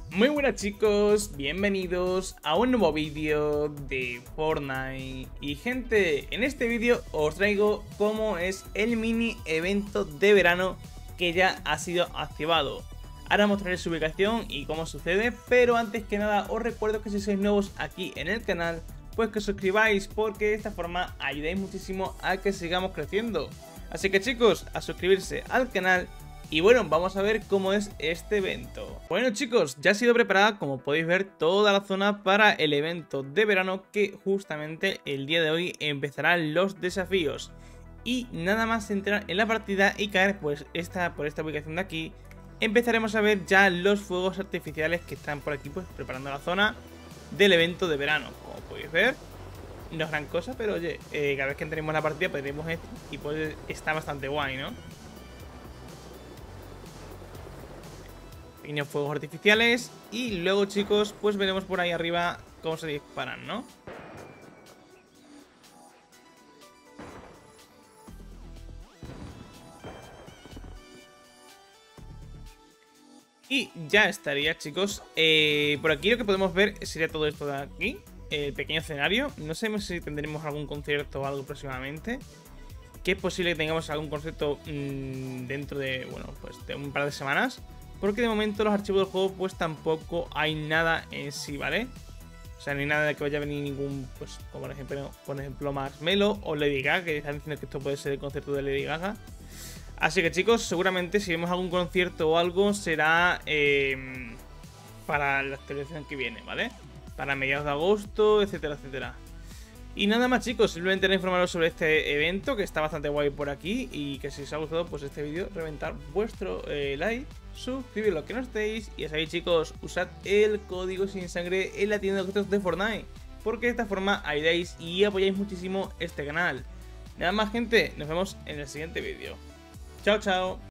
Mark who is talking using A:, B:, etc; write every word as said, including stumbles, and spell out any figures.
A: Muy buenas chicos, bienvenidos a un nuevo vídeo de Fortnite. Y gente, en este vídeo os traigo cómo es el mini evento de verano que ya ha sido activado. Ahora mostraré su ubicación y cómo sucede, pero antes que nada os recuerdo que si sois nuevos aquí en el canal, pues que os suscribáis, porque de esta forma ayudáis muchísimo a que sigamos creciendo. Así que chicos, a suscribirse al canal. Y bueno, vamos a ver cómo es este evento. Bueno chicos, ya ha sido preparada, como podéis ver, toda la zona para el evento de verano, que justamente el día de hoy empezarán los desafíos. Y nada más entrar en la partida y caer pues esta, por esta ubicación de aquí, empezaremos a ver ya los fuegos artificiales que están por aquí pues preparando la zona del evento de verano. Como podéis ver, no es gran cosa, pero oye, eh, cada vez que entremos en la partida pondremos esto y pues está bastante guay, ¿no? Pequeños fuegos artificiales. Y luego chicos, pues veremos por ahí arriba cómo se disparan, ¿no? Y ya estaría chicos. eh, Por aquí lo que podemos ver sería todo esto de aquí, el pequeño escenario. No sé si tendremos algún concierto o algo próximamente, que es posible que tengamos algún concierto mmm, dentro de, bueno, pues de un par de semanas, porque de momento los archivos del juego pues tampoco hay nada en sí, ¿vale? O sea, no hay nada de que vaya a venir ningún, pues como por ejemplo, por ejemplo Marshmello o Lady Gaga, que están diciendo que esto puede ser el concierto de Lady Gaga. Así que chicos, seguramente si vemos algún concierto o algo será eh, para la actualización que viene, ¿vale? Para mediados de agosto, etcétera, etcétera. Y nada más chicos, simplemente era informaros sobre este evento que está bastante guay por aquí. Y que si os ha gustado pues este vídeo, reventar vuestro eh, like, suscribir lo que no estéis. Y ya sabéis chicos, usad el código sin sangre en la tienda de objetos de Fortnite, porque de esta forma ayudáis y apoyáis muchísimo este canal. Nada más gente, nos vemos en el siguiente vídeo. Chao chao.